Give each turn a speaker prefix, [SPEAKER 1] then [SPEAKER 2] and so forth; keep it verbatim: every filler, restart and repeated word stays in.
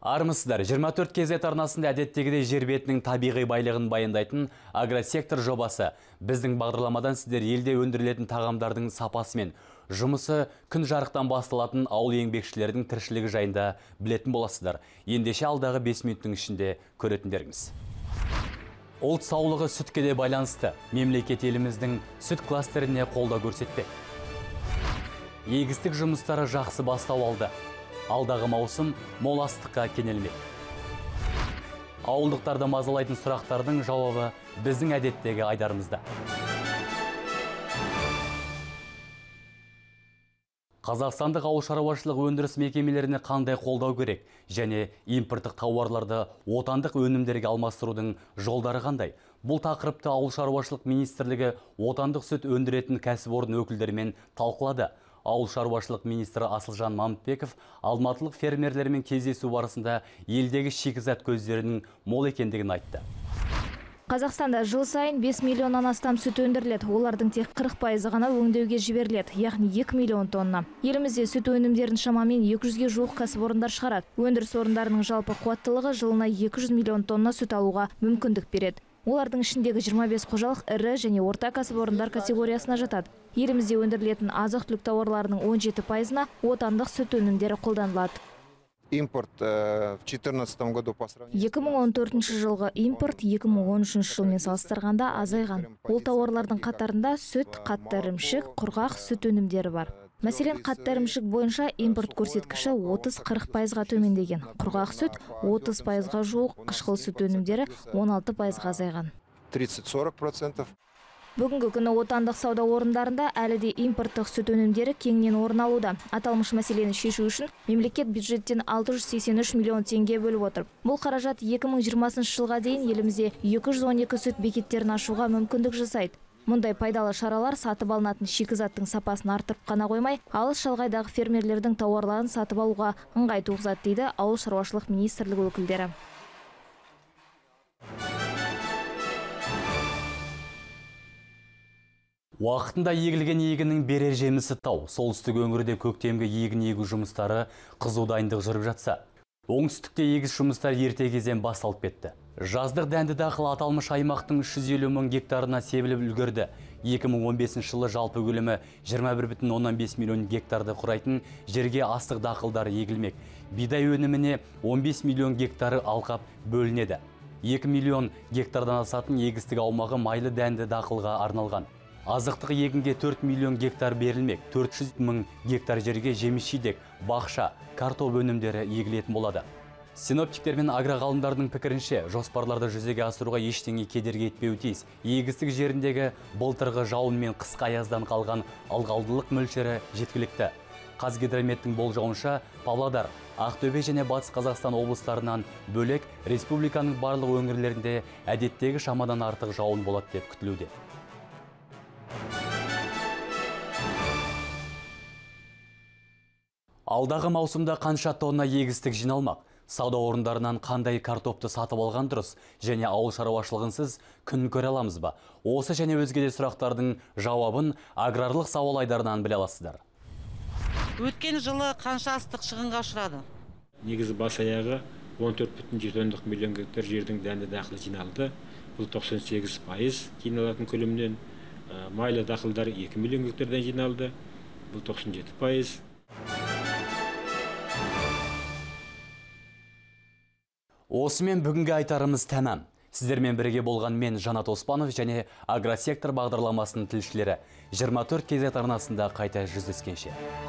[SPEAKER 1] Армысыздар, жиырма төрт кз арнасында әдеттегідей жер бетінің табиғи байлығын баяндайтын агросектор жобасы. Біздің бағдарламадан сіздер елде өндірілетін тағамдардың сапасы мен жұмысы күн жарықтан басталатын ауыл еңбекшілердің тіршілігі жайында білетін боласыздар. Ендеше алдағы бес минуттың ішінде көретіндеріңіз. Ұлт саулығы сүтке де байланысты. Мемлекет еліміздің сүт кластеріне қолдау көрсетпек. Егістік жұмыстары жақсы бастау алды. Алдағы маусым мол астыққа кенелмек. Ауылдықтарды мазалайтын сұрақтардың жауабы біздің әдеттегі айдарымызда. Қазақстандық ауыл шаруашылық өндіріс мекемелеріне қандай қолдау керек және импорттық тауарларды отандық өнімдерге алмастырудың жолдары қандай? Бұл тақырыпты ауыл шаруашылық министрлігі отандық сүт өндіретін кәсіпорын өкілдерімен талқылады. Ауыл шаруашылық министрі Асылжан Мамытбеков алматылық фермерлермен кездесу барысында елдегі шикізат көздерінің мол екендігін айтты.
[SPEAKER 2] Қазақстанда жыл сайын бес миллионнан астам сүт өндіріледі. Олардың тек қырық пайызы ғана өңдеуге жіберіледі, яғни екі миллион тонна. Елімізде сүт өнімдерін шамамен екі жүзге жуық кәсіпорындар шығарады. Өндіріс орындарының жалпы қуаттылығы жылына екі жүз миллион тонна сүт алуға мүмкіндік береді. Олардың ішіндегі жиырма бес қожалық ірі және орта кәсіпорындар категориясына жатады. Елімізде өндірілетін азық-түлік тауарларының он жеті пайызына отандық сүт өнімдері қолданылады.
[SPEAKER 3] Импорт в две тысячи четырнадцатом году по сравнению
[SPEAKER 2] екі мың он төртінші жылғы импорт екі мың он үшінші жылмен салыстырғанда азайған. Ол тауарлардың қатарында сүт, қатты ірімшік, құрғақ сүт өнімдері бар. Мәселен, қатты ірімшік бойынша импорт көрсеткіші отыз қырық пайызға төмендеген. Құрғақ сүт отыз пайызға жуық, қышқыл сүт өнімдері он алты пайызға азайған.
[SPEAKER 3] тридцать сорок процентов.
[SPEAKER 2] Бүгінгі күні отандық сауда орындарында әлі де импорттық сүт өнімдері кеңінен орын алуда. Аталмыш мәселені шешу үшін мемлекет бюджеттен алты жүз сексен үш миллион теңге бөліп отыр. Бұл қаражат екі мың жиырмасыншы жылға дейін елімізде екі жүз он екі сүт бекеттерін ашуға мүмкіндік жасайды. Мұндай пайдалы шаралар сатып алынатын шикізаттың сапасын артырып қана қоймай, алыс шалғайдағы фермерлердің тауарларын сатып алуға ыңғай туғызады дейді Ауыл шаруашылық министрлігі өкілдері.
[SPEAKER 1] Уақытында егілген егіннің берер жемісі тау. Солтүстік өңірде көктемгі егін егу жұмыстары қызу дайындық жүріп жатса, оңтүстікте егіс жұмыстары ерте кезден басталып кетті. Жаздық дәнді дақыл аталмыш аймақтың үш жүз елу мың гектарына себіліп үлгерді. екі мың он бесінші жылы жалпы көлемі жиырма бір бүтін оннан бес миллион гектарды құрайтын жерге астық дақылдары егілмек. Бидай өніміне он бес миллион гектары алқап бөлінеді. екі миллион гектардан асатын егістік аумағы майлы дәнді дақылға арналған. Азықтық егінге төрт миллион гектар берілмек. төрт жүз мың гектар жерге жеміс-жидек, бақша, картоп өнімдері егілетін болады. Синоптиктер мен агроғалымдардың пікірінше, жоспарларды жүзеге асыруға ештеңе кедергі етпеуі тиіс. Егістік жеріндегі былтырғы жауын мен қысқы аяздан қалған ылғалдылық мөлшері жеткілікті. Қазгидрометтің болжауынша Павлодар, Ақтөбе және Батыс Қазақстан облыстарынан бөлек республиканың барлық өңірлерінде әдеттегі шамадан артық жауын болады деп күтілуде. Алдағы маусымда қанша тонна егістік жиналмақ? Сауда орындарынан қандай картопты сатып алған дұрыс? Және ауыл шаруашылығынсыз күн көре аламыз ба? Осы және өзге де сұрақтардың жауабын аграрлық сауал айдарынан біле аласыздар.
[SPEAKER 4] Өткен жылы қанша астық шығынға ұшырады?
[SPEAKER 5] Негізі бас аяғы он төрт бүтін жүзден он миллион гектар жердің дәнді дақылы жиналды. Бұл тоқсан сегіз пайыз жиналатын көлемнен. Майлы дақылдар екі миллион гектардан жиналды. Бұл тоқсан жеті пайыз.
[SPEAKER 1] Осымен бүгінгі айтарымыз тәмам. Сіздермен бірге болған мен Жанат Оспанов және агросектор бағдарламасының тілшілері жиырма төрт кз арнасында қайта жүздескенше.